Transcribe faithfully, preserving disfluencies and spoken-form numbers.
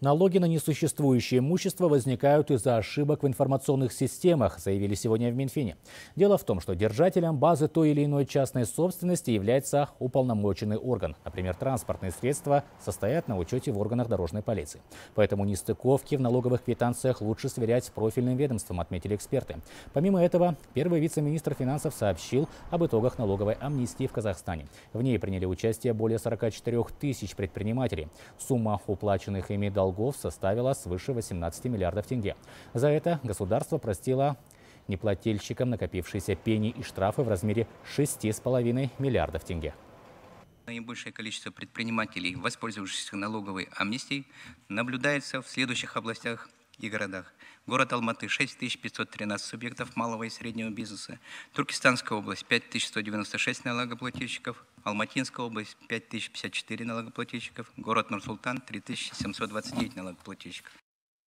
Налоги на несуществующее имущество возникают из-за ошибок в информационных системах, заявили сегодня в Минфине. Дело в том, что держателем базы той или иной частной собственности является уполномоченный орган. Например, транспортные средства состоят на учете в органах дорожной полиции. Поэтому нестыковки в налоговых квитанциях лучше сверять с профильным ведомством, отметили эксперты. Помимо этого, первый вице-министр финансов сообщил об итогах налоговой амнистии в Казахстане. В ней приняли участие более сорока четырёх тысяч предпринимателей. Сумма уплаченных ими долгов составила свыше восемнадцати миллиардов тенге. За это государство простило неплательщикам накопившиеся пени и штрафы в размере шести с половиной миллиардов тенге. Наибольшее количество предпринимателей, воспользовавшихся налоговой амнистией, наблюдается в следующих областях и городах. Город Алматы – шесть тысяч пятьсот тринадцать субъектов малого и среднего бизнеса. Туркестанская область – пять тысяч сто девяносто шесть налогоплательщиков. Алматинская область – пять тысяч пятьдесят четыре налогоплательщиков. Город Нур-Султан – три тысячи семьсот двадцать девять налогоплательщиков.